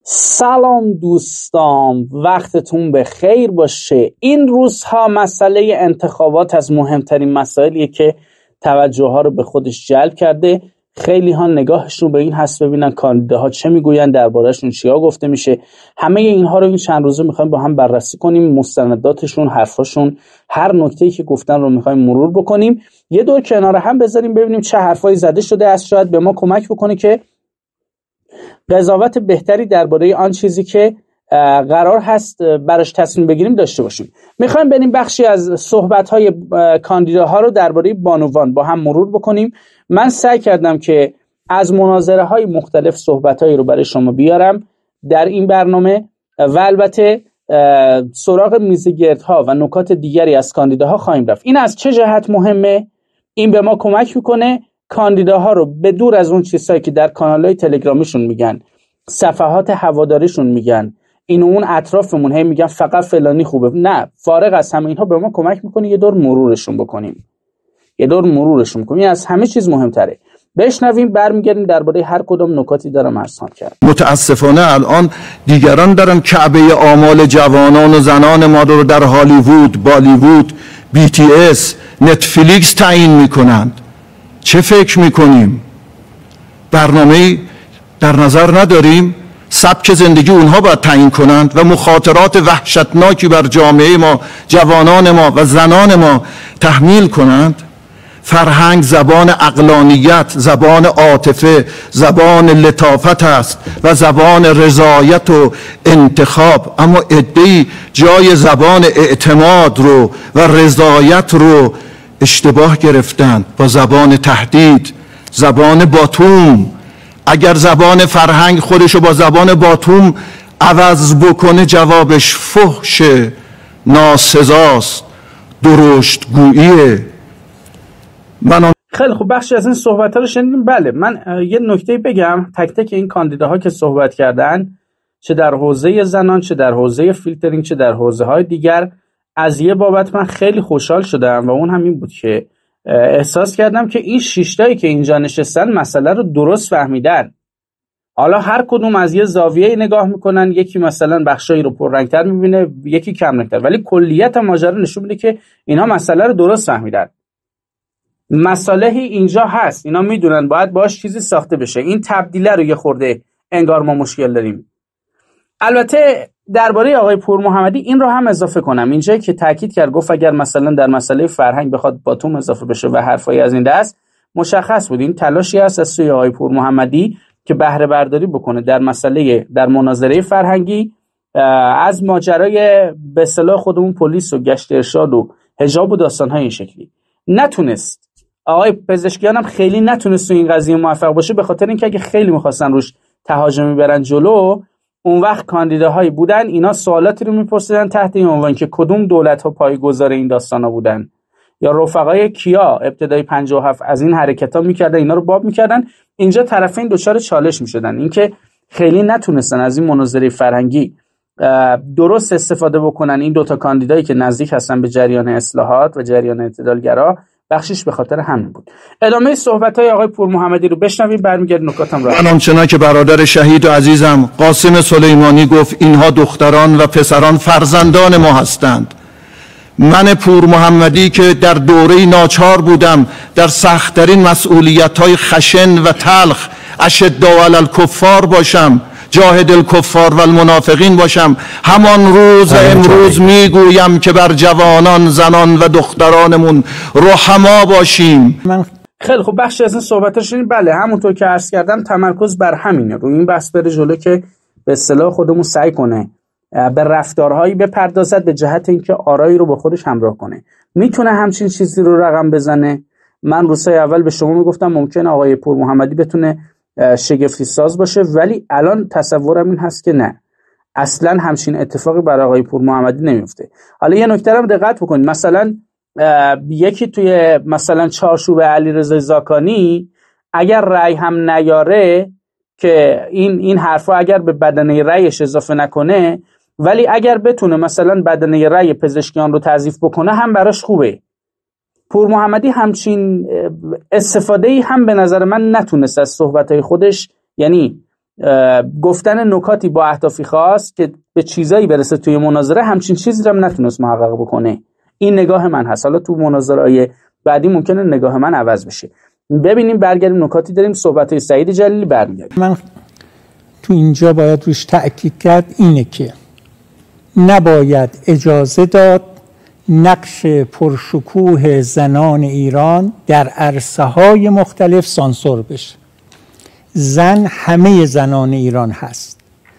سلام دوستان، وقتتون به خیر باشه. این روزها مسئله انتخابات از مهمترین مسائلیه که توجه ها رو به خودش جلب کرده. خیلی ها نگاهشون به این هست ببینن کاندیداها چه میگوین، دربارهشون چیا گفته میشه. همه اینها رو این چند روزه میخوایم با هم بررسی کنیم، مستنداتشون، حرفاشون، هر نکته‌ای که گفتن رو میخوایم مرور بکنیم، یه دور کنار هم بذاریم ببینیم چه حرفایی زده شده است، شاید به ما کمک بکنه که قضاوت بهتری درباره آن چیزی که قرار هست براش تصمیم بگیریم داشته باشیم. میخوایم بریم بخشی از صحبت‌های کاندیداها رو درباره بانوان با هم مرور بکنیم. من سعی کردم که از مناظره‌های مختلف صحبت‌هایی رو برای شما بیارم در این برنامه و البته سراغ میزگردها و نکات دیگری از کاندیداها خواهیم رفت. این از چه جهت مهمه؟ این به ما کمک میکنه کاندیداها رو به دور از اون چیزهایی که در کانال‌های تلگرامیشون میگن، صفحات هواداریشون میگن، این و اون اطرافمون هی میگن فقط فلانی خوبه، نه، فارغ از همه اینها به ما کمک میکنه یه دور مرورشون بکنیم. این از همه چیز مهمتره. بشنویم، برمیگردیم درباره هر کدام نکاتی دارم عرض کرد. متاسفانه الان دیگران دارن کعبه آمال جوانان و زنان ما رو در هالیوود، بالیوود، BTS، نتفلیکس تعیین میکنند. چه فکر میکنیم؟ برنامه‌ای در نظر نداریم؟ سبک زندگی اونها باید تعیین کنند و مخاطرات وحشتناکی بر جامعه ما، جوانان ما و زنان ما تحمیل کنند. فرهنگ زبان عقلانیت، زبان عاطفه، زبان لطافت است و زبان رضایت و انتخاب، اما عده‌ای جای زبان اعتماد رو و رضایت رو اشتباه گرفتند با زبان تهدید، زبان باتوم. اگر زبان فرهنگ خودشو با زبان باتوم عوض بکنه جوابش فحش، ناسزاست، درشتگوییه. خیلی خوب، بخشی از این صحبت‌ها رو شنیدیم. بله، من یه نکته بگم. تک تک این کاندیداها که صحبت کردن، چه در حوزه زنان، چه در حوزه فیلترینگ، چه در حوزه‌های دیگر، از یه بابت من خیلی خوشحال شدم و اون هم این بود که احساس کردم که این شیشتایی که اینجا نشستن مسئله رو درست فهمیدن. حالا هر کدوم از یه زاویه نگاه میکنن، یکی مثلا بخشایی رو پررنگتر میبینه، یکی کم رنگتر، ولی کلیت ماجرا نشون میده که اینا مسئله رو درست فهمیدن. مسئلهی اینجا هست، اینا میدونن باید باش چیزی ساخته بشه. این تبدیله رو یه خورده انگار ما مشکل داریم. البته درباره آقای پورمحمدی این رو هم اضافه کنم، اینجایی که تاکید کرد، گفت اگر مثلا در مسئله فرهنگ بخواد باتوم اضافه بشه و حرفایی از این دست، مشخص بود این تلاشی هست از سوی آقای پورمحمدی که بهره برداری بکنه در مناظره فرهنگی از ماجرای به اصطلاح خودمون پلیس و گشت ارشاد و حجاب و داستان‌های این شکلی. نتونست. آقای پزشکیان هم خیلی نتونست تو این قضیه موفق باشه، به خاطر اینکه اگه خیلی می‌خواستن روش تهاجمی برن جلو، اون وقت کاندیداهایی بودن اینا سوالاتی رو میپرسیدن تحت این عنوان که کدوم دولت‌ها پایه‌گذار این داستانا بودن، یا رفقای کیا ابتدای 57 از این حرکت‌ها میکردن، اینا رو باب میکردن. اینجا طرفین دچار چالش میشدن، اینکه خیلی نتونستن از این مناظره فرهنگی درست استفاده بکنن. این دوتا کاندیدایی که نزدیک هستن به جریان اصلاحات و جریان اعتدالگرا، بخشش به خاطر همین بود. ادامه صحبت‌های آقای پورمحمدی رو بشنویم، برمیگردیم نکاتم رو. آنچنان که برادر شهید و عزیزم قاسم سلیمانی گفت، اینها دختران و پسران فرزندان ما هستند. من پورمحمدی که در دوره ناچار بودم در سخت‌ترین مسئولیت‌های خشن و تلخ، اشداء علی الکفار باشم، جاهد الکفار و المنافقین باشم، همان روز امروز میگویم که بر جوانان، زنان و دخترانمون رحما باشیم. خیلی خب، بخشی از این صحبت‌ها شدیم. بله، همونطور که عرض کردم تمرکز بر همینه، روی این بحث بره جلو که به اصطلاح خودمون سعی کنه به رفتارهایی بپردازد به جهت اینکه آرایی رو با خودش همراه کنه. میتونه همچین چیزی رو رقم بزنه؟ من روزهای اول به شما میگفتم ممکنه آقای پورمحمدی بتونه شگفتی ساز باشه، ولی الان تصورم این هست که نه، اصلا همچین اتفاقی برای آقای پورمحمدی نمیفته. حالا یه نکته رو دقت بکنید، مثلا یکی توی مثلا چارچوب علیرضا زاکانی اگر رأی هم نیاره، که این حرفا اگر به بدنه رأیش اضافه نکنه، ولی اگر بتونه مثلا بدنه رأی پزشکیان رو تضعیف بکنه هم براش خوبه. پورمحمدی همچین استفاده‌ای هم به نظر من نتونست از صحبت‌های خودش، یعنی گفتن نکاتی با اهدافی خاص که به چیزایی برسه توی مناظره، همچین چیزی رو نتونست محقق بکنه. این نگاه من هست. حالا تو مناظره‌های بعدی ممکنه نگاه من عوض بشه. ببینیم، برگردیم نکاتی داریم، صحبت‌های سعید جلیلی برمیگردیم. من تو اینجا باید روش تأکید کرد اینه که نباید اجازه داد نقش پرشکوه زنان ایران در عرصه‌های مختلف سانسور بشه. زن همه زنان ایران هست.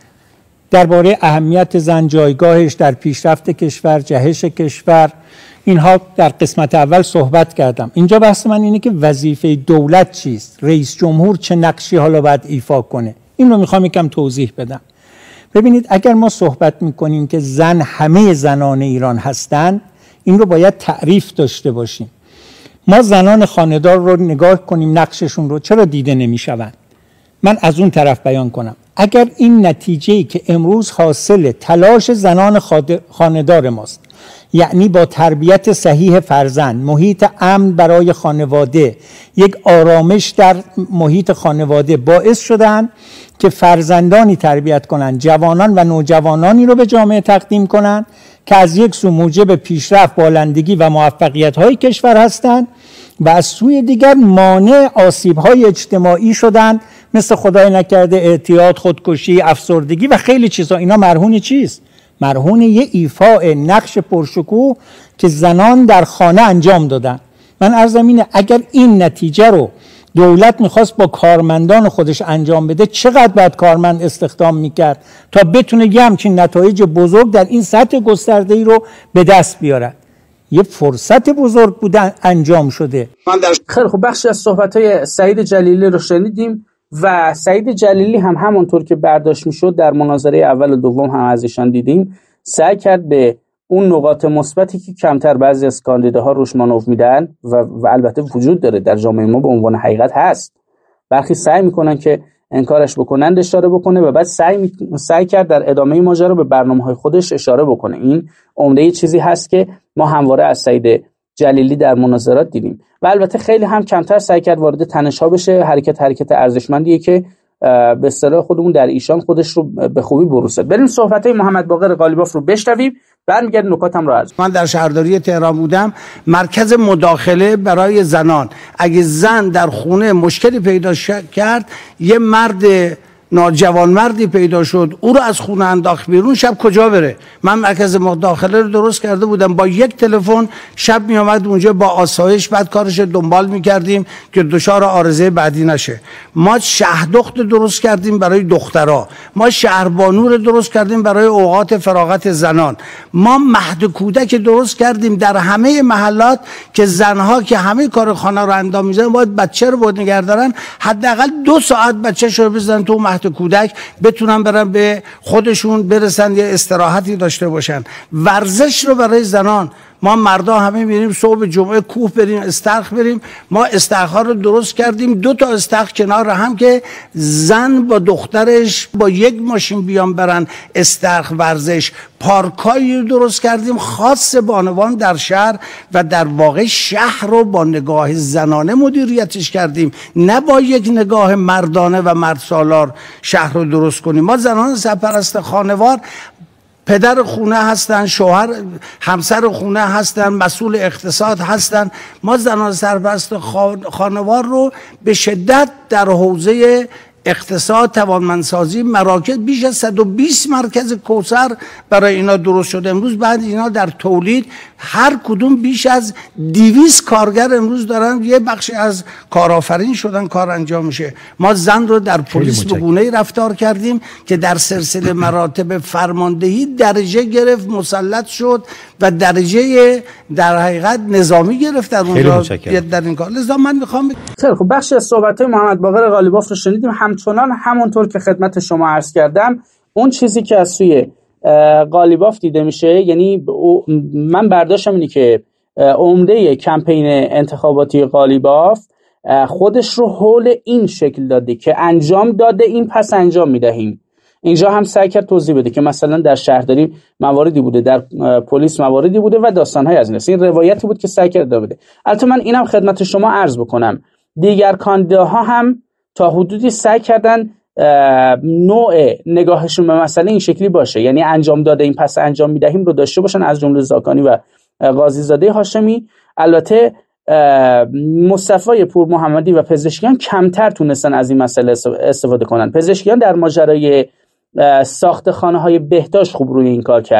درباره اهمیت زن، جایگاهش در پیشرفت کشور، جهش کشور، اینها در قسمت اول صحبت کردم. اینجا بحث من اینه که وظیفه دولت چیست؟ رئیس جمهور چه نقشی حالا باید ایفا کنه؟ این رو میخوام یکم توضیح بدم. ببینید، اگر ما صحبت میکنیم که زن همه زنان ایران هستند، این رو باید تعریف داشته باشیم. ما زنان خانه‌دار رو نگاه کنیم، نقششون رو چرا دیده نمیشوند؟ من از اون طرف بیان کنم. اگر این نتیجه‌ای که امروز حاصل تلاش زنان خانه‌دار ماست، یعنی با تربیت صحیح فرزند، محیط امن برای خانواده، یک آرامش در محیط خانواده باعث شدن که فرزندانی تربیت کنند، جوانان و نوجوانانی رو به جامعه تقدیم کنند که از یک سو موجب پیشرفت، بالندگی و موفقیت‌های کشور هستند و از سوی دیگر مانع آسیب‌های اجتماعی شدند، مثل خدای نکرده اعتیاد، خودکشی، افسردگی و خیلی چیزا. اینا مرهون چیست؟ مرهون یه ایفاء نقش پرشکوه که زنان در خانه انجام دادن. من عرضم اینه اگر این نتیجه رو دولت میخواست با کارمندان خودش انجام بده، چقدر باید کارمند استخدام میکرد تا بتونه یه همچین نتایج بزرگ در این سطح گسترده‌ای رو به دست بیاره؟ یه فرصت بزرگ بودن انجام شده. خیلی خب، بخشی از صحبت‌های سعید جلیلی رو شنیدیم و سعید جلیلی هم همونطور که برداشت میشد در مناظره اول و دوم هم از ایشان دیدیم، سعی کرد به اون نقاط مثبتی که کمتر بعضی از کاندیداها روش مانور میدن و البته وجود داره در جامعه ما به عنوان حقیقت هست، برخی سعی میکنن که انکارش بکنن، اشاره بکنه و بعد سعی کرد در ادامه ماجرا به برنامه‌های خودش اشاره بکنه. این عمده چیزی هست که ما همواره از سعید جلیلی در مناظرات دیدیم و البته خیلی هم کمتر سعی کرد وارد تنش‌ها بشه. حرکت ارزشمندیه که به اصطلاح خودمون در ایشان خودش رو به خوبی بروز داد. بریم صحبت‌های محمد باقر قالیباف رو بشنویم، برمیگردیم نکاتم رو عرض. من در شهرداری تهران بودم، مرکز مداخله برای زنان. اگه زن در خونه مشکلی پیدا کرد، یه مرد ناجوان مردی پیدا شد، او رو از خونه انداخت بیرون، شب کجا بره؟ من مرکز مداخله رو درست کرده بودم، با یک تلفن شب می آمد اونجا با آسایش، بعد کارش دنبال می کردیم که دچار عارضه بعدی نشه. ما شهردخت درست کردیم برای دخترها، ما شهربانو رو درست کردیم برای اوقات فراغت زنان، ما مهد کودک درست کردیم در همه محلات که زنها که همه کار خانه رو انجام میدن باید بچه رو بود نگه دارن، حداقل 2 ساعت بچه‌شو بزنن تو مهد کودک، بتونن برن به خودشون برسن، یه استراحتی داشته باشن. ورزش رو برای زنان، ما مردا همه میریم صبح جمعه کوه بریم، استخر بریم، ما استخرها رو درست کردیم، 2 تا استخر کنار هم که زن با دخترش با یک ماشین بیان برن استخر ورزش. پارکایی رو درست کردیم خاص بانوان در شهر و در واقع شهر رو با نگاه زنانه مدیریتش کردیم، نه با یک نگاه مردانه و مردسالار شهر رو درست کنیم. ما زنان سرپرست خانوار پدر خونه هستن، شوهر همسر خونه هستن، مسئول اقتصاد هستن. ما زنان سرپرست خانوار رو به شدت در حوزه اقتصاد، توانمندسازی، مراکز، بیش از 120 مرکز کوثر برای اینا درست شده. امروز بعد اینا در تولید هر کدوم بیش از 200 کارگر امروز دارن، یه بخشی از کارآفرین شدن، کار انجام میشه. ما زن رو در پلیس به گونه‌ای رفتار کردیم که در سلسله مراتب فرماندهی درجه گرفت، مسلط شد و درجه در حقیقت نظامی گرفت در اونجا در این کار. لذا من میخوام خب بخشی از صحبت‌های محمد باقر قالیباف رو شنیدیم. همچنان همونطور که خدمت شما عرض کردم، اون چیزی که از سوی قالیباف دیده میشه، یعنی من برداشتم اینه که عمده کمپین انتخاباتی قالیباف خودش رو حول این شکل داده که انجام داده این پس انجام میدهیم. اینجا هم سعی کرد توضیح بده که مثلا در شهرداری مواردی بوده، در پلیس مواردی بوده و داستان‌های از این روایتی بود که سعی کرد بده. البته من اینم خدمت شما عرض بکنم، دیگر کاندیداها هم تا حدودی سعی کردن نوع نگاهشون به مسئله این شکلی باشه، یعنی انجام داده این پس انجام میدهیم رو داشته باشن، از جمله زاکانی و قاضی زاده هاشمی. البته مصطفی پور محمدی و پزشکیان کمتر تونستن از این مسئله استفاده کنن. پزشکیان در ماجرای ساخت خانه‌های بهداشت خوب روی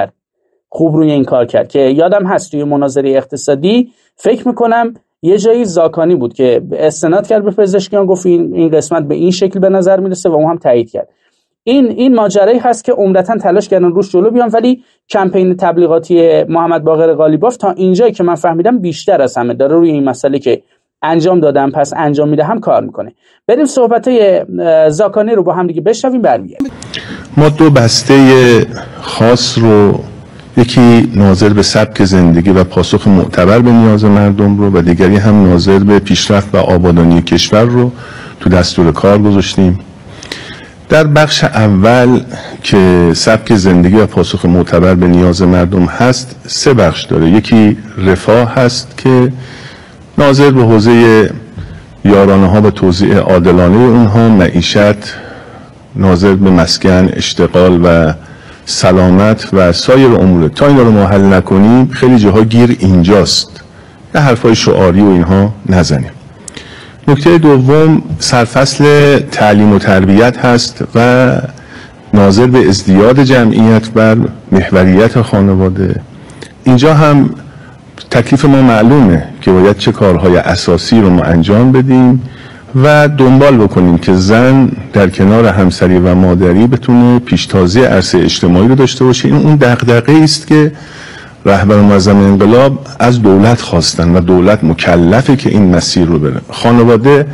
این کار کرد که یادم هست توی مناظره اقتصادی فکر میکنم یه جایی زاکانی بود که استناد کرد به پزشکیان، گفت این قسمت به این شکل به نظر میرسه و اون هم تایید کرد. این ماجرایی هست که عمدتاً تلاش کردن روش جلو بیان، ولی کمپین تبلیغاتی محمد باقر قالیباف تا اینجایی که من فهمیدم بیشتر از همه داره روی این مسئله که انجام دادم پس انجام میدهم کار میکنه. بریم صحبتای زاکانی رو با هم دیگه بشنویم برمیگردیم. ما دو بسته خاص رو، یکی ناظر به سبک زندگی و پاسخ معتبر به نیاز مردم رو و دیگری هم ناظر به پیشرفت و آبادانی کشور رو تو دستور کار گذاشتیم. در بخش اول که سبک زندگی و پاسخ معتبر به نیاز مردم هست 3 بخش داره. یکی رفاه هست که ناظر به حوزه یارانه ها و توزیع عادلانه اونها، معیشت، ناظر به مسکن، اشتغال و سلامت و سایر امور. تا اینا رو ما حل نکنیم خیلی جاها گیر اینجاست، یه حرفای شعاری و اینها نزنیم. نکته دوم سرفصل تعلیم و تربیت هست و ناظر به ازدیاد جمعیت بر محوریت خانواده. اینجا هم تکلیف ما معلومه که باید چه کارهای اساسی رو ما انجام بدیم و دنبال بکنیم که زن در کنار همسری و مادری بتونه پیشتازی عرصه اجتماعی رو داشته باشه. این اون دغدغه‌ای است که رهبر معظم انقلاب از دولت خواستن و دولت مکلفه که این مسیر رو بره. خانواده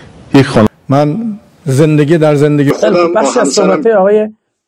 من زندگی در زندگی خودم بخش از صحبت آقای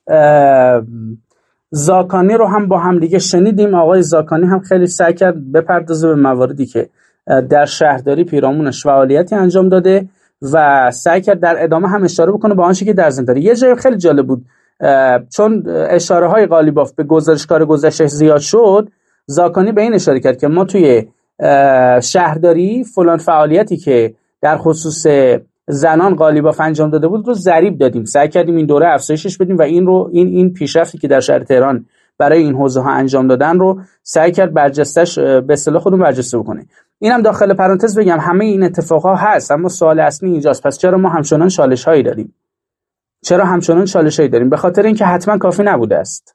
زاکانی رو هم با هم دیگه شنیدیم. آقای زاکانی هم خیلی سعی کرد بپردازه به مواردی که در شهرداری پیرامونش فعالیتی انجام داده و سعی کرد در ادامه هم اشاره بکنه به آنچه که در زندانی. یه جای خیلی جالب بود، چون اشاره های قالیباف به گزارشکار گذشته زیاد شد، زاکانی به این اشاره کرد که ما توی شهرداری فلان فعالیتی که در خصوص زنان قالیباف انجام داده بود رو ضریب دادیم، سعی کردیم این دوره افزایشش بدیم و این پیشرفتی که در شهر تهران برای این حوزه ها انجام دادن رو سعی کرد برجستش به اصطلاح خودمون برجسته بکنه. اینم داخل پرانتز بگم همه این اتفاقها هست، اما سوال اصلی اینجاست پس چرا ما همچنان چالش‌هایی داریم؟ به خاطر اینکه حتما کافی نبوده است.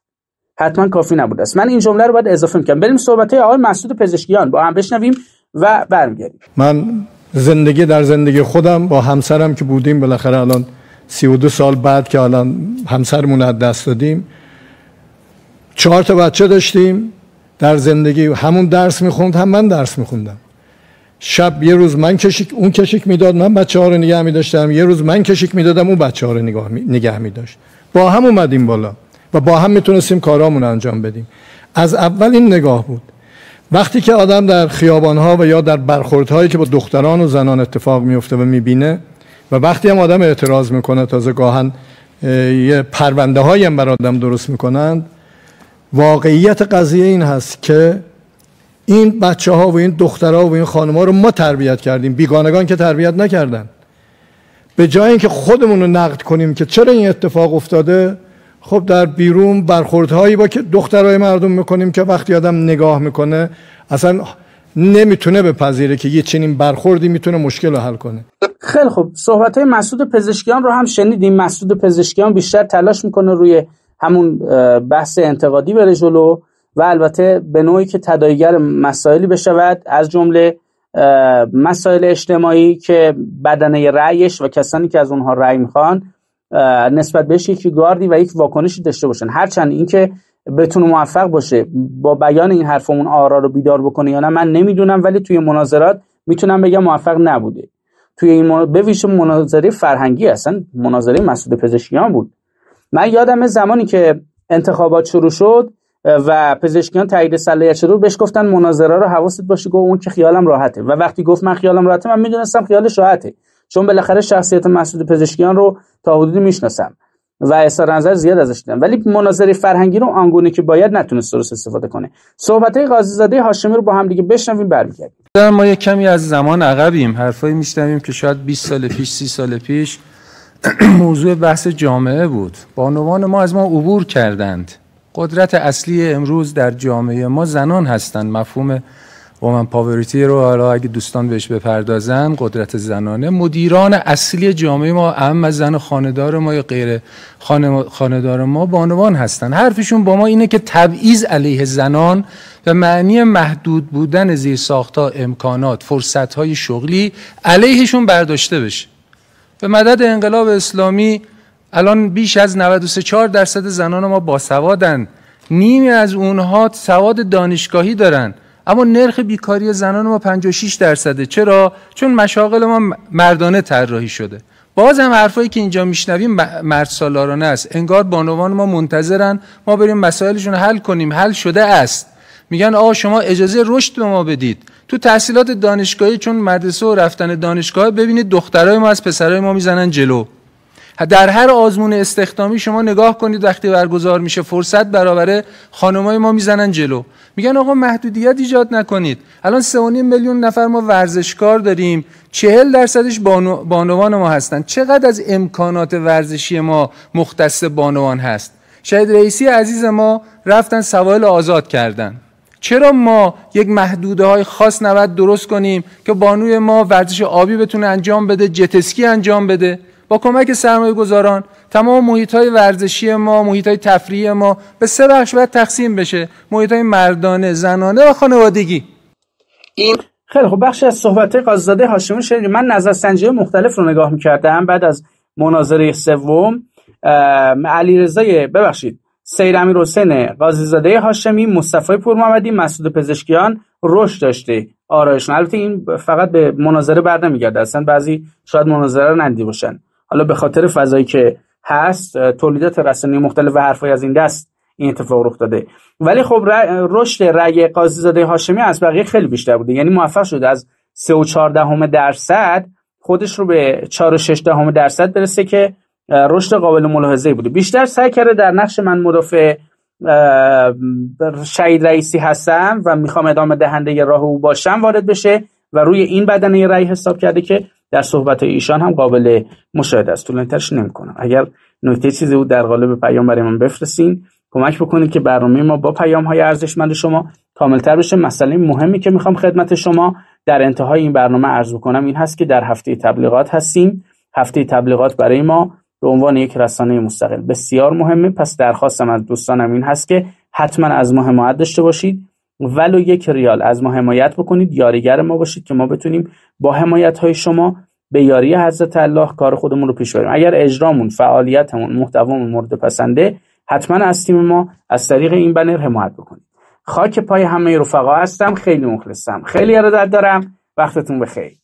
من این جمله رو باید اضافه می‌کنم. بریم صحبت‌های آقای مسعود پزشکیان با هم بشنویم و برمیگردیم. من زندگی در زندگی خودم با همسرم که بودیم، بالاخره الان 32 سال بعد که الان همسرمون از دست دادیم، 4 تا بچه داشتیم. در زندگی همون درس می‌خوند هم من درس می‌خوندم. شب یه روز من اون کشیک میداد، من بچه‌ها رو نگه می‌داشتم. یه روز من کشیک میدادم، اون بچه‌ها رو نگه می‌داشت. با هم اومدیم بالا و با هم میتونستیم کارامون انجام بدیم. از اول این نگاه بود. وقتی که آدم در خیابان‌ها و یا در برخوردهایی که با دختران و زنان اتفاق میفته و میبینه و وقتی هم آدم اعتراض میکنه، تازه گاهن یه پرونده‌هایی هم برای آدم درست میکنند، واقعیت قضیه این هست که این بچه‌ها و این دخترها و این خانم‌ها رو ما تربیت کردیم، بیگانگان که تربیت نکردن. به جای اینکه خودمون رو نقد کنیم که چرا این اتفاق افتاده، خب در بیرون برخوردهایی با که دخترای مردم میکنیم که وقتی آدم نگاه میکنه اصلا نمیتونه بپذیره که یه چنین برخوردی میتونه مشکل رو حل کنه. خیلی خوب، صحبت‌های مسعود پزشکیان رو هم شنیدیم. مسعود پزشکیان بیشتر تلاش میکنه روی همون بحث انتقادی بره جلو و البته به نوعی که تداعیگر مسائلی بشود، از جمله مسائل اجتماعی که بدنه رأیش و کسانی که از اونها رأی میخوان نسبت بهش یکی گاردی و یک واکنشی داشته باشن. هرچند اینکه بتونه موفق باشه با بیان این حرفمون آرا رو بیدار بکنه یا نه من نمیدونم، ولی توی مناظرات میتونم بگم موفق نبوده. توی این به ویژه مناظره فرهنگی، اصلا مناظره مسعود پزشکیان بود. من یادم زمانی که انتخابات شروع شد و پزشکیان تایید صلاحیت شد بهش گفتن مناظره رو حواست باشه، گفت اون که خیالم راحته. و وقتی گفت من خیالم راحته، من میدونستم خیالش راحته، چون بالاخره شخصیت مسعود پزشکیان رو تا حدودی میشناسم و اظهار نظر زیاد ازش دیدم، ولی مناظره فرهنگی رو آنگونه که باید نتونست درست استفاده کنه. صحبت‌های قاضی زاده هاشمی رو با هم دیگه بشنویم برمیگردیم. ما یک کمی از زمان عقبیم، حرفایی میشنویم که شاید 20 سال پیش 30 سال پیش موضوع بحث جامعه بود. بانوان ما از ما عبور کردند. قدرت اصلی امروز در جامعه ما زنان هستند. مفهوم وومن پاوریتی رو حالا اگه دوستان بهش بپردازن، قدرت زنانه، مدیران اصلی جامعه ما، اهم از زن خانه‌دار ما یا غیر خانه‌دار ما، بانوان هستن. حرفشون با ما اینه که تبعیض علیه زنان به معنی محدود بودن زیرساخت‌ها، امکانات، فرصت‌های شغلی علیهشون برداشته بشه. به مدد انقلاب اسلامی الان بیش از 93% زنان ما باسوادن. نیمی از اونها سواد دانشگاهی دارن، اما نرخ بیکاری زنان ما 56%. چرا؟ چون مشاغل ما مردانه طراحی شده. باز هم حرفایی که اینجا میشنویم مرد سالارانه است. انگار بانوان ما منتظرن ما بریم مسائلشون رو حل کنیم. حل شده است. میگن آقا شما اجازه رشد به ما بدید. تو تحصیلات دانشگاهی، چون مدرسه و رفتن دانشگاه، ببینید دخترای ما از پسرای ما میزنن جلو. در هر آزمون استخدامی شما نگاه کنید وقتی برگزار میشه فرصت برابر، خانمای ما میزنن جلو. میگن آقا محدودیت ایجاد نکنید. الان 3.5 میلیون نفر ما ورزشکار داریم، 40%ش بانوان ما هستن. چقدر از امکانات ورزشی ما مختص بانوان هست؟ شهید رئیسی عزیز ما رفتن سواحل آزاد کردن. چرا ما یک محدوده های خاص نباید درست کنیم که بانوی ما ورزش آبی بتونه انجام بده، جت اسکی انجام بده؟ با کمک سرمایه گذاران تمام محیط های ورزشی ما، محیط های تفریحی ما به 3 بخش باید تقسیم بشه: محیط های مردانه، زنانه و خانوادگی. این خیلی خب، بخشی از صحبت قاضی‌زاده هاشمی شنید. من نظرسنجی مختلف رو نگاه می‌کردم بعد از مناظره سوم. سید امیرحسین قاضی‌زاده هاشمی، مصطفی پورمحمدی، مسعود پزشکیان رشد داشته آرایشون. البته این فقط به مناظره بر نمیگرده، اصلا بعضی شاید مناظره رو ندیده باشن، حالا به خاطر فضایی که هست، تولیدات رسانه‌ای مختلف و حرفای از این دست این اتفاق رخ داده. ولی خب رشد رأی قاضی‌زاده هاشمی از بقیه خیلی بیشتر بوده. یعنی موفق شده از 3.4% خودش رو به 4.6% برسه که رشد قابل ملاحظه‌ای بوده. بیشتر سعی کرده در نقش من مدافع شهید رئیسی هستم و میخوام ادامه دهنده راه او باشم وارد بشه و روی این بدنه رأی حساب کرده که در صحبت‌های ایشان هم قابل مشاهده است. طولانی‌ترش نمی‌کنم. اگر نکته چیزی بود در قالب پیام برای من بفرستین، کمک بکنید که برنامه ما با پیام‌های ارزشمند شما کاملتر بشه. مسئله مهمی که میخوام خدمت شما در انتهای این برنامه عرض بکنم این هست که در هفته تبلیغات هستیم. هفته تبلیغات برای ما به عنوان یک رسانه مستقل بسیار مهمه. پس درخواستم از دوستانم این هست که حتما از ما حمایت داشته باشید، ولو 1 ریال از ما حمایت بکنید، یاریگر ما باشید که ما بتونیم با حمایت‌های شما به یاری حضرت الله کار خودمون رو پیش ببریم. اگر اجرامون، فعالیتمون، محتوامون مورد پسنده، حتما از تیم ما از طریق این بنر حمایت بکنید. خاک پای همه رفقا هستم. خیلی مخلصم. خیلی ارادت دارم. وقتتون بخیر.